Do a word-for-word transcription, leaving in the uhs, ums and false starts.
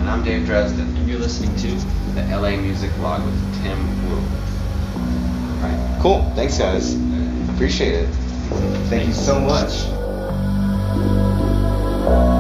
And I'm Dave Dresden. And you're listening to the L A Music Blog with Tim Wu. Right. Cool. Thanks, guys. Appreciate it. Thank you so much.